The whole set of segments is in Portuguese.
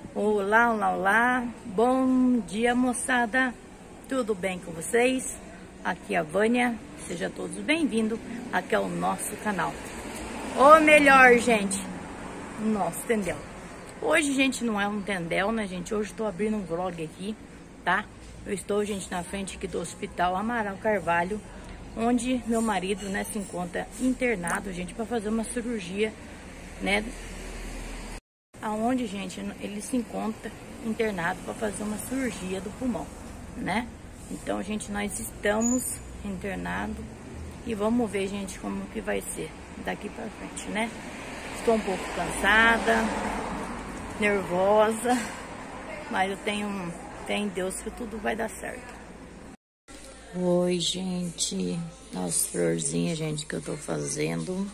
Olá, olá, olá. Bom dia, moçada. Tudo bem com vocês? Aqui é a Vânia. Sejam todos bem-vindos aqui ao nosso canal. Ou melhor, gente, nosso tendel. Hoje, gente, não é um tendel, né, gente? Hoje estou abrindo um vlog aqui, tá? Eu estou, gente, na frente aqui do Hospital Amaral Carvalho, onde meu marido, né, se encontra internado, gente, para fazer uma cirurgia, né? Aonde, gente, ele se encontra internado para fazer uma cirurgia do pulmão, né? Então, gente, nós estamos internados e vamos ver, gente, como que vai ser daqui para frente, né? Estou um pouco cansada, nervosa, mas eu tenho fé em Deus que tudo vai dar certo. Oi, gente, as florzinhas, gente, que eu tô fazendo.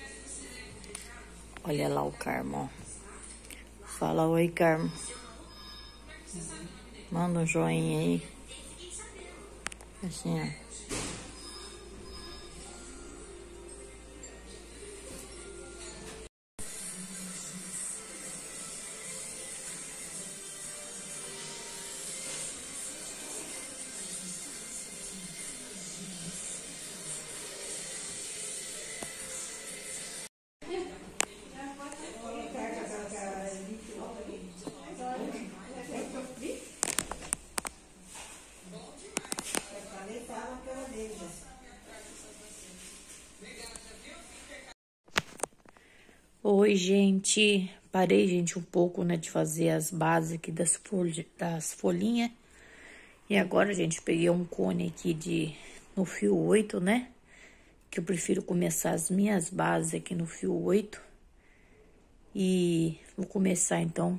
Olha lá o Carmo, ó. Fala oi, Carmo. Manda um joinha aí. Assim, ó. Oi, gente. Parei, gente, um pouco, né, de fazer as bases aqui das folhinhas. E agora, gente, peguei um cone aqui no fio 8, né? Que eu prefiro começar as minhas bases aqui no fio 8. E vou começar, então,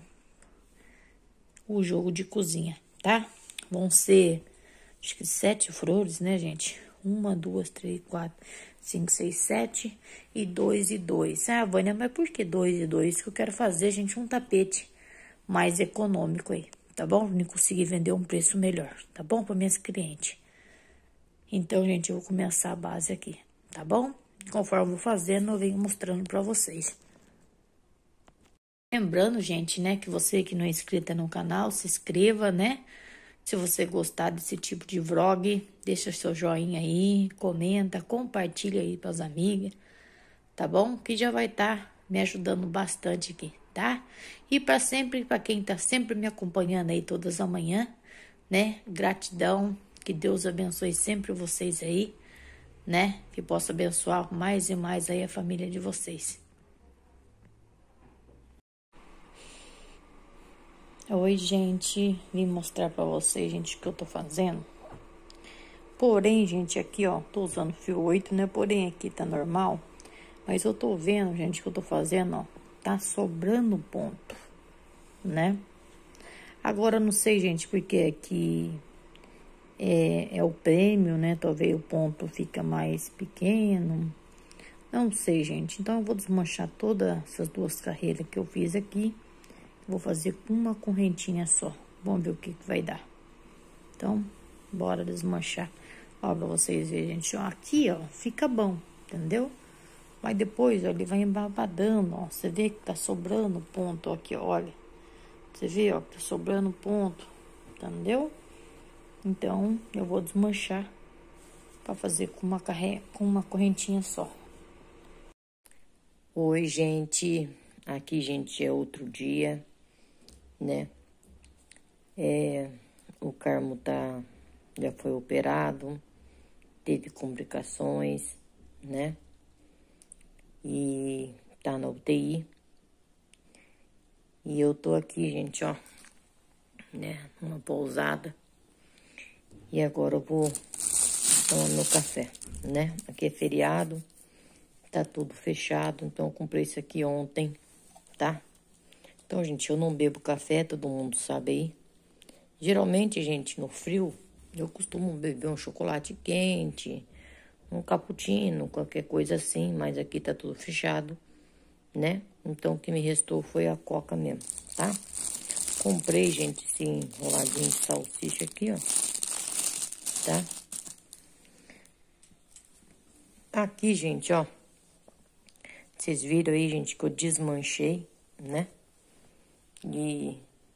o jogo de cozinha, tá? Vão ser, acho que 7 flores, né, gente? 1, 2, 3, 4, 5, 6, 7 e 2 e 2. Ah, Vânia, mas por que 2 e 2? Que eu quero fazer, gente, um tapete mais econômico aí, tá bom? Pra eu conseguir vender um preço melhor, tá bom? Para minhas clientes. Então, gente, eu vou começar a base aqui, tá bom? Conforme eu vou fazendo, eu venho mostrando pra vocês. Lembrando, gente, né, que você que não é inscrita no canal, se inscreva, né? Se você gostar desse tipo de vlog, deixa seu joinha aí, comenta, compartilha aí para as amigas, tá bom? Que já vai estar me ajudando bastante aqui, tá? E para quem tá sempre me acompanhando aí todas as manhãs, né? Gratidão, que Deus abençoe sempre vocês aí, né? Que possa abençoar mais e mais aí a família de vocês. Oi, gente, vim mostrar pra vocês, gente, o que eu tô fazendo. Porém, gente, aqui, ó, tô usando fio 8, né? Porém, aqui tá normal. Mas eu tô vendo, gente, que eu tô fazendo, ó, tá sobrando ponto, né? Agora, não sei, gente, porque aqui é o prêmio, né? Talvez o ponto fica mais pequeno. Não sei, gente. Então, eu vou desmanchar todas essas duas carreiras que eu fiz aqui. Vou fazer com uma correntinha só. Vamos ver o que vai dar. Então, bora desmanchar. Ó, pra vocês verem, gente. Ó, aqui, ó, fica bom, entendeu? Mas depois, ó, ele vai embabadando, ó. Você vê que tá sobrando ponto, ó, aqui, olha. Você vê, ó, que tá sobrando ponto, entendeu? Então, eu vou desmanchar pra fazer com uma correntinha só. Oi, gente. Aqui, gente, é outro dia, né? O Carmo já foi operado, teve complicações, né? E tá na UTI. E eu tô aqui, gente, ó, né? Numa pousada. E agora eu vou tomar meu café, né? Aqui é feriado, tá tudo fechado, então eu comprei isso aqui ontem, tá? Então, gente, eu não bebo café, todo mundo sabe aí. Geralmente, gente, no frio, eu costumo beber um chocolate quente, um cappuccino, qualquer coisa assim, mas aqui tá tudo fechado, né? Então, o que me restou foi a coca mesmo, tá? Comprei, gente, esse enroladinho de salsicha aqui, ó, tá? Aqui, gente, ó, vocês viram aí, gente, que eu desmanchei, né? E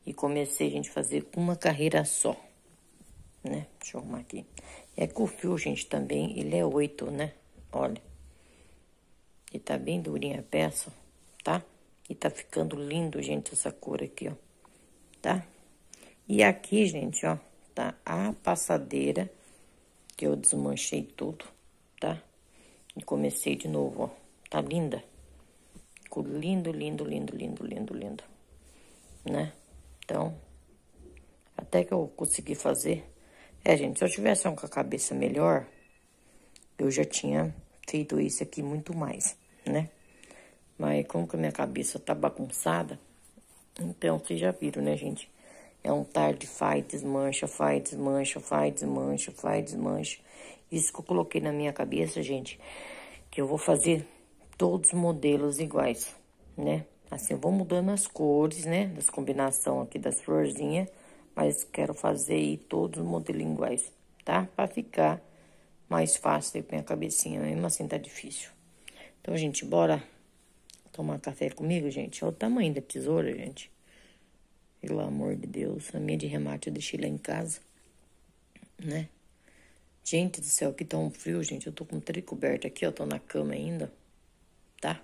E comecei, gente, a fazer com uma carreira só, né? Deixa eu arrumar aqui. É que o fio, gente, também, ele é 8, né? Olha. E tá bem durinha a peça, tá? E tá ficando lindo, gente, essa cor aqui, ó. Tá? E aqui, gente, ó, tá a passadeira, que eu desmanchei tudo, tá? E comecei de novo, ó. Tá linda? Ficou lindo, lindo, lindo, lindo, lindo, lindo, né? Então, até que eu consegui fazer. Gente, se eu tivesse com a cabeça melhor, eu já tinha feito isso aqui muito mais, né? Mas como que a minha cabeça tá bagunçada, então vocês já viram, né, gente? É um tarde, faz, desmancha, faz, desmancha, faz, desmancha, faz, desmancha. Isso que eu coloquei na minha cabeça, gente, que eu vou fazer todos os modelos iguais, né? Assim, eu vou mudando as cores, né, das combinação aqui das florzinhas, mas quero fazer aí todos os modelos iguais, tá? Pra ficar mais fácil aí pra minha cabecinha, mesmo assim tá difícil. Então, gente, bora tomar café comigo, gente? Olha o tamanho da tesoura, gente. Pelo amor de Deus, a minha de remate eu deixei lá em casa, né? Gente do céu, que tá um frio, gente. Eu tô com trem coberto aqui, ó, tô na cama ainda, tá?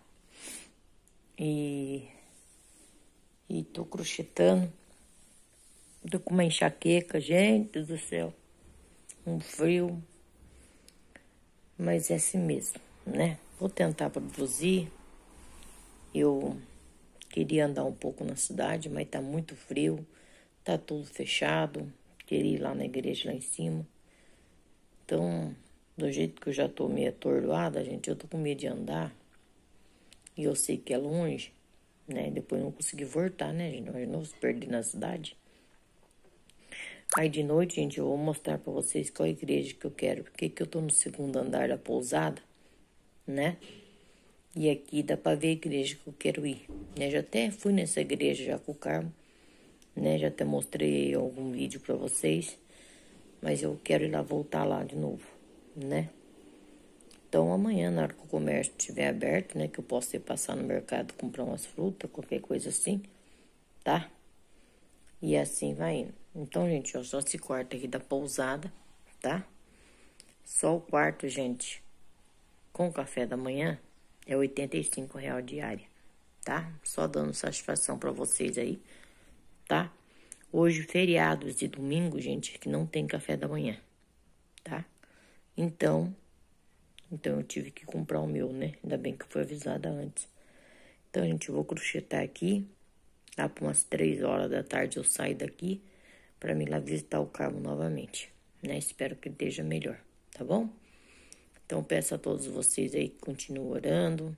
E tô crochetando. Tô com uma enxaqueca, gente do céu. Um frio. Mas é assim mesmo, né? Vou tentar produzir. Eu queria andar um pouco na cidade, mas tá muito frio. Tá tudo fechado. Queria ir lá na igreja lá em cima. Então, do jeito que eu já tô meio atordoada, gente, eu tô com medo de andar. E eu sei que é longe, né? Depois eu não consegui voltar, né, gente? Nós não se perder na cidade. Aí de noite, gente, eu vou mostrar pra vocês qual igreja que eu quero. Porque que eu tô no segundo andar da pousada, né? E aqui dá pra ver a igreja que eu quero ir, né? Já até fui nessa igreja já com o Carmo, né? Já até mostrei algum vídeo pra vocês. Mas eu quero ir lá, voltar lá de novo, né? Então, amanhã, na hora que o comércio estiver aberto, né? Que eu posso ir passar no mercado, comprar umas frutas, qualquer coisa assim, tá? E assim vai indo. Então, gente, ó, só esse quarto aqui da pousada, tá? Só o quarto, gente, com café da manhã, é R$ 85 diária, tá? Só dando satisfação pra vocês aí, tá? Hoje, feriados de domingo, gente, que não tem café da manhã, tá? Então eu tive que comprar o meu, né? Ainda bem que eu fui avisada antes. Então, gente, eu vou crochetar aqui. Lá por umas 3 horas da tarde eu saio daqui pra me ir lá visitar o Carmo novamente, né? Espero que ele esteja melhor, tá bom? Então, peço a todos vocês aí que continuem orando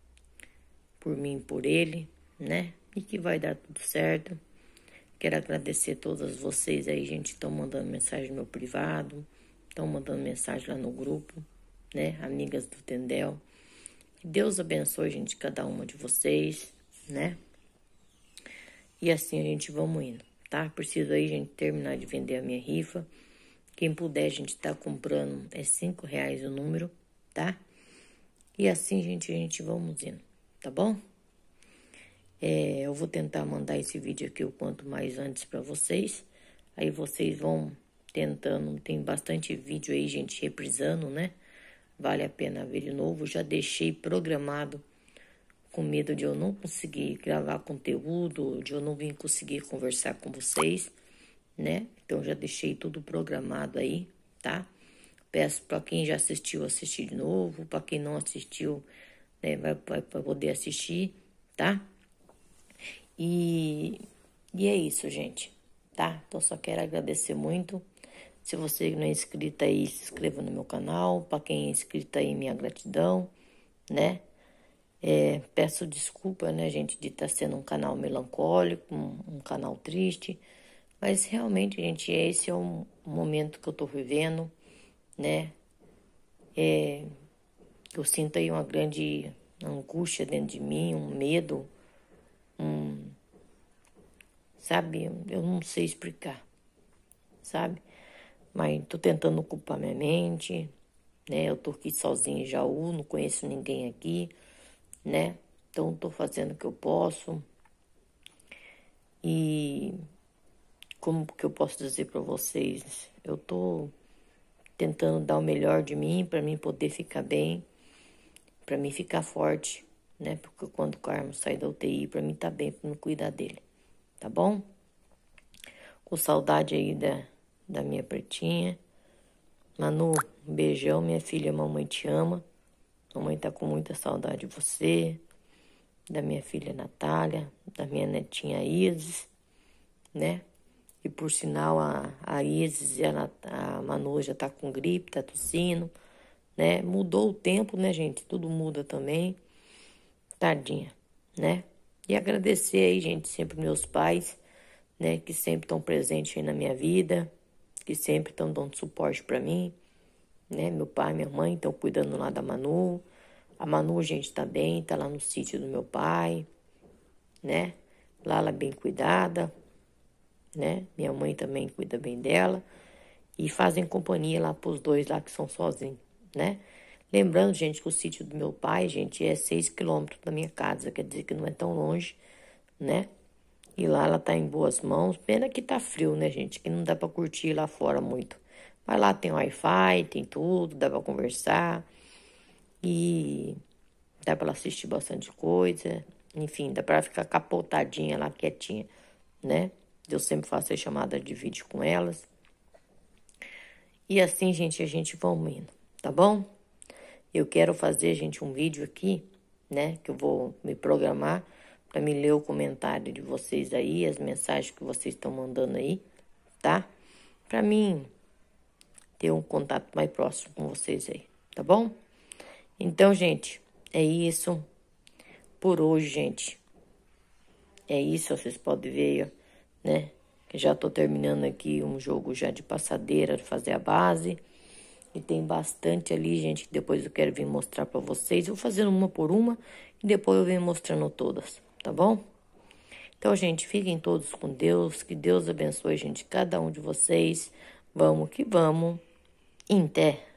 por mim e por ele, né? E que vai dar tudo certo. Quero agradecer a todas vocês aí, gente, que estão mandando mensagem no meu privado, estão mandando mensagem lá no grupo, né? Amigas do Tendel. Que Deus abençoe, gente, cada uma de vocês, né? E assim a gente vamos indo, tá? Preciso aí, gente, terminar de vender a minha rifa. Quem puder, a gente tá comprando, é R$ 5 o número, tá? E assim, gente, a gente vamos indo, tá bom? Eu vou tentar mandar esse vídeo aqui o quanto mais antes pra vocês. Aí vocês vão tentando, tem bastante vídeo aí, gente, reprisando, né? Vale a pena ver de novo. Já deixei programado com medo de eu não conseguir gravar conteúdo, de eu não vir conseguir conversar com vocês, né? Então, já deixei tudo programado aí, tá? Peço para quem já assistiu, assistir de novo. Para quem não assistiu, né, vai poder assistir, tá? E é isso, gente, tá? Então, só quero agradecer muito. Se você não é inscrito aí, se inscreva no meu canal. Para quem é inscrito aí, minha gratidão, né? Peço desculpa, né, gente, de estar sendo um canal melancólico, um canal triste. Mas realmente, gente, esse é um momento que eu tô vivendo, né? Eu sinto aí uma grande angústia dentro de mim, um medo, sabe? Eu não sei explicar, sabe? Mas tô tentando ocupar minha mente, né? Eu tô aqui sozinha em Jaú, não conheço ninguém aqui, né? Então tô fazendo o que eu posso. E como que eu posso dizer para vocês? Eu tô tentando dar o melhor de mim para mim poder ficar bem, para mim ficar forte, né? Porque quando o Carlos sair da UTI, para mim tá bem, para me cuidar dele, tá bom? Com saudade aí da minha pretinha. Manu, um beijão, minha filha, mamãe te ama. Mamãe tá com muita saudade de você, da minha filha Natália, da minha netinha Isis, né? E por sinal, a Isis e a Manu já tá com gripe, tá tossindo, né? Mudou o tempo, né, gente? Tudo muda também. Tadinha, né? E agradecer aí, gente, sempre meus pais, né? Que sempre estão presentes aí na minha vida, que sempre estão dando suporte pra mim, né? Meu pai e minha mãe estão cuidando lá da Manu. A Manu, gente, tá bem, tá lá no sítio do meu pai, né? Lá ela é bem cuidada, né? Minha mãe também cuida bem dela. E fazem companhia lá pros dois lá que são sozinhos, né? Lembrando, gente, que o sítio do meu pai, gente, é 6 quilômetros da minha casa. Quer dizer que não é tão longe, né? E lá ela tá em boas mãos. Pena que tá frio, né, gente? Que não dá pra curtir lá fora muito. Mas lá tem Wi-Fi, tem tudo, dá pra conversar. E dá pra ela assistir bastante coisa. Enfim, dá pra ela ficar capotadinha lá, quietinha, né? Eu sempre faço a chamada de vídeo com elas. E assim, gente, a gente vai indo, tá bom? Eu quero fazer, gente, um vídeo aqui, né? Que eu vou me programar para me ler o comentário de vocês aí, as mensagens que vocês estão mandando aí, tá? Para mim ter um contato mais próximo com vocês aí, tá bom? Então, gente, é isso por hoje, gente. É isso, vocês podem ver, né? Que já tô terminando aqui um jogo já de passadeira, de fazer a base. E tem bastante ali, gente, que depois eu quero vir mostrar pra vocês. Eu vou fazendo uma por uma e depois eu venho mostrando todas, tá bom? Então, gente, fiquem todos com Deus. Que Deus abençoe, gente, cada um de vocês. Vamos que vamos. Em té.